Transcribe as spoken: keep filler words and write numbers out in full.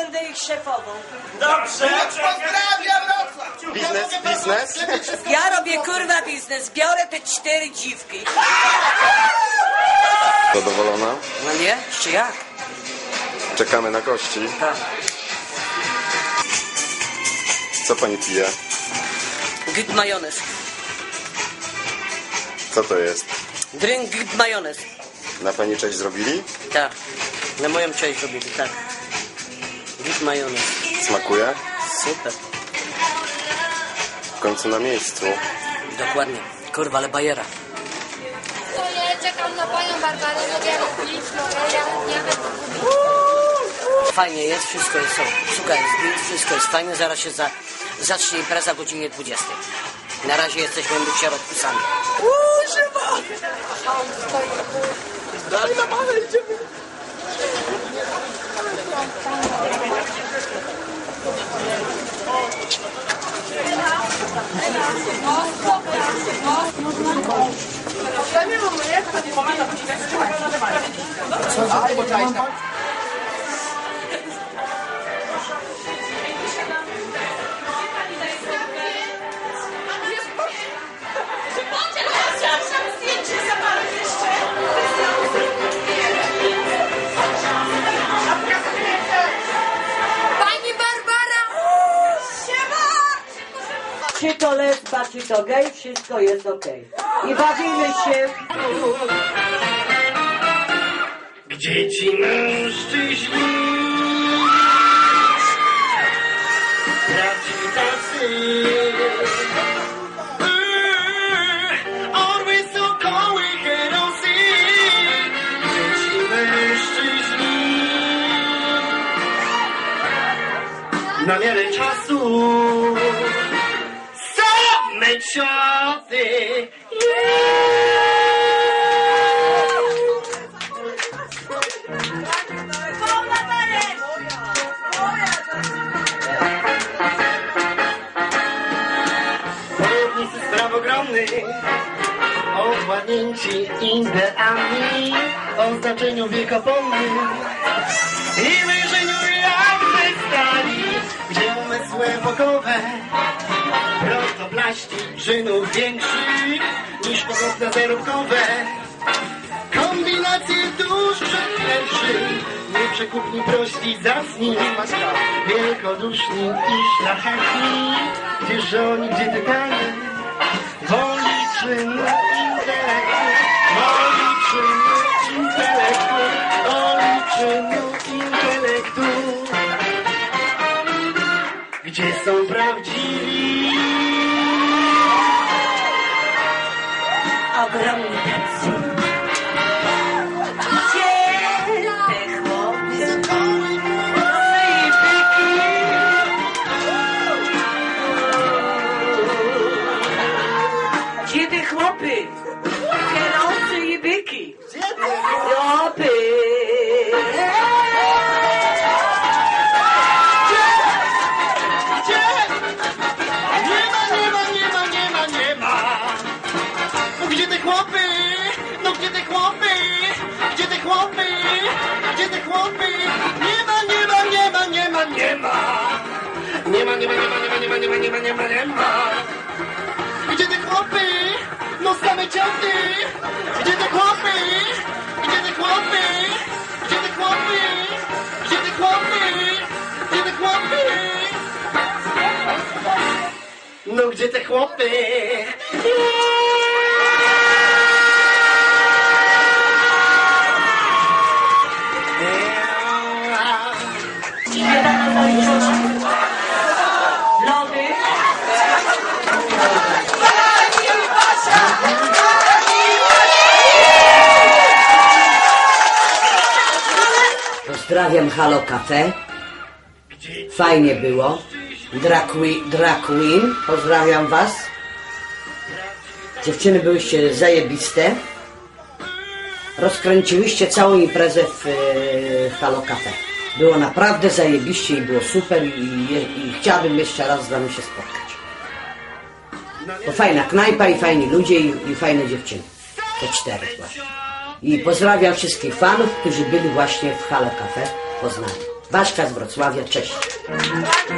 będę ich szefową. Dobrze, Pozdrawiam Wrocław! Biznes, biznes? Ja robię kurwa biznes, biorę te cztery dziwki. Zadowolona? No nie? Czy jak? Czekamy na gości. Tak. Co pani pije? Git majonez. Co to jest? Drink git majonez. Na pani cześć zrobili? Tak. Na moją cześć robili, tak. Git majonez. Smakuje? Super. W końcu na miejscu. Dokładnie. Kurwa, ale bajera. Stoję, czekam na panią Barbarę, mogę robić, mogę, ja nie wiem. Fajnie jest, wszystko jest, słuchaj, wszystko jest fajne, zaraz się za, zacznie impreza o godzinie dwudziestej. Na razie jesteśmy w środku sami. Uuu, żywa! Daj na mamę, idziemy. Pani Barbara! Czy to lesba, czy to gej, wszystko jest okej. I bawimy się. Gdzie ci mężczyźni? Prawdziwi tacy. Eee, Orły, sokoły, herosy. Gdzie ci mężczyźni? Na miarę czasu same ciosy. Porodnicy spraw ogromnych, owładnięci ideami o znaczeniu wiekopomnym i wyżeniu jak stali, gdzie umysły epokowe prostoblaści czynów większych niż pogodne zarobkowe. Kombinacje dusz przetrwszy, nieprzekupni, prości, zacni, wielkoduszni i szlachetni, gdzie żoni, gdzie tytany, woli czynu intelektu, woli czynu intelektu, woli czynu intelektu. Gdzie są prawdziwi? Ogromni tacy. Gdzie te chłopy? I byki. Gdzie te chłopy? Kierowcy i byki. Chłopy. Gdzie? Nie ma, nie ma, nie ma, nie ma, nie ma. No gdzie te chłopy? No gdzie te chłopy? Gdzie te chłopy? Gdzie te chłopy? Nie ma, nie ma, nie ma, nie ma, nie ma. Nie ma, nie ma, nie ma, nie ma, nie ma, nie ma, nie ma, nie ma, nie ma. Gdzie te chłopy? No same ciąty. Gdzie te chłopy? Gdzie te chłopy? Gdzie te chłopy? Gdzie te chłopy? Gdzie te chłopy? No gdzie te chłopy? Lody. Pozdrawiam Halo Cafe. Fajnie było. Drag queen, drag queen. Pozdrawiam was. Dziewczyny byłyście zajebiste. Rozkręciłyście całą imprezę w e, Halo Cafe. Było naprawdę zajebiście i było super i, i, i chciałabym jeszcze raz z wami się spotkać. To fajna knajpa i fajni ludzie i, i fajne dziewczyny. Te cztery właśnie. I pozdrawiam wszystkich fanów, którzy byli właśnie w Halo Cafe w Poznaniu. Baśka z Wrocławia, cześć. Ładnie.